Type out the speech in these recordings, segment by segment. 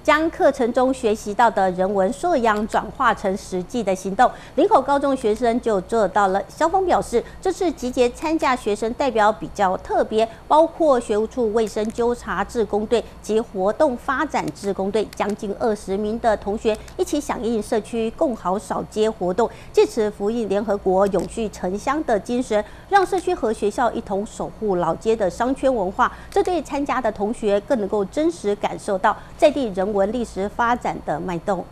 将课程中学习到的人文素养转化成实际的行动。林口高中学生就做到了。校方表示，这次集结参加学生代表比较特别，包括学务处卫生纠察志工队及活动发展志工队，将近20名的同学一起响应社区共好扫街活动，借此呼应联合国永续城乡的精神，让社区和学校一同守护老街的商圈文化。这对参加的同学更能够真实感受到在地人文历史发展的脉动。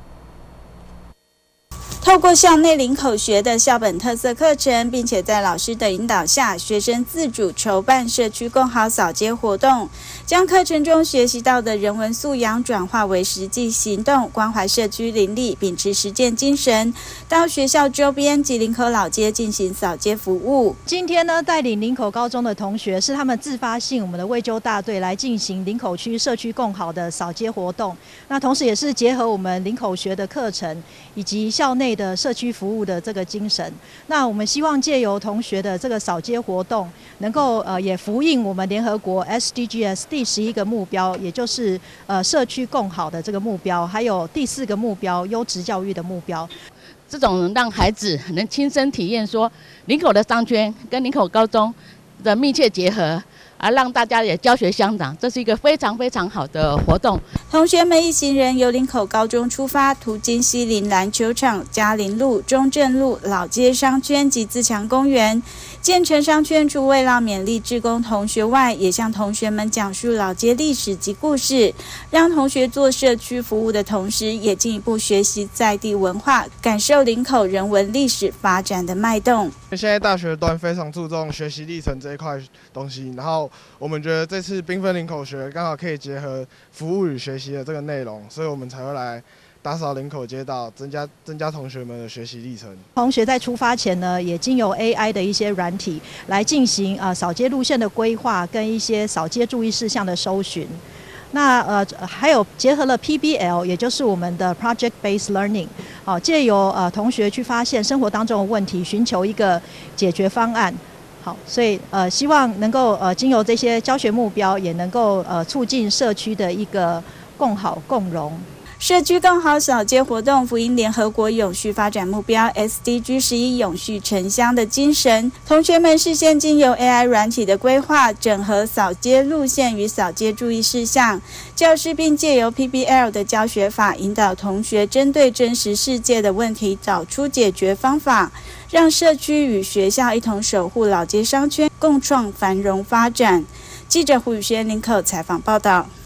透过校内林口学的校本特色课程，并且在老师的引导下，学生自主筹办社区共好扫街活动，将课程中学习到的人文素养转化为实际行动，关怀社区邻里，秉持实践精神，到学校周边及林口老街进行扫街服务。 今天呢，带领林口高中的同学是他们自发性我们的卫纠大队来进行林口区社区共好的扫街活动。那同时也是结合我们林口学的课程以及校内的社区服务的这个精神。那我们希望借由同学的这个扫街活动，能够也呼应我们联合国 SDGs 第11个目标，也就是社区共好的这个目标，还有第4个目标优质教育的目标。 这种让孩子能亲身体验说林口的商圈跟林口高中的密切结合，而让大家也教学相长，这是一个非常非常好的活动。 同学们一行人由林口高中出发，途经西林篮球场、嘉林路、中正路、老街商圈及自强公园。建成商圈除为了勉励志工同学外，也向同学们讲述老街历史及故事，让同学做社区服务的同时，也进一步学习在地文化，感受林口人文历史发展的脉动。 现在大学端非常注重学习历程这一块东西，然后我们觉得这次缤纷林口学刚好可以结合服务与学习的这个内容，所以我们才会来打扫林口街道，增加同学们的学习历程。 同学在出发前呢，也经由 AI 的一些软体来进行扫街路线的规划跟一些扫街注意事项的搜寻。那还有结合了 PBL， 也就是我们的 Project Based Learning， 借由同学去发现生活当中的问题，寻求一个解决方案。好，所以希望能够经由这些教学目标，也能够促进社区的一个共好共荣。 社区共好扫街活动符应联合国永续发展目标 SDG 11永续城乡的精神，同学们事先经由 AI 软体的规划，整合扫街路线与扫街注意事项，教师并借由 PBL 的教学法，引导同学针对真实世界的问题找出解决方法，让社区与学校一同守护老街商圈，共创繁荣发展。记者胡宇轩林口采访报道。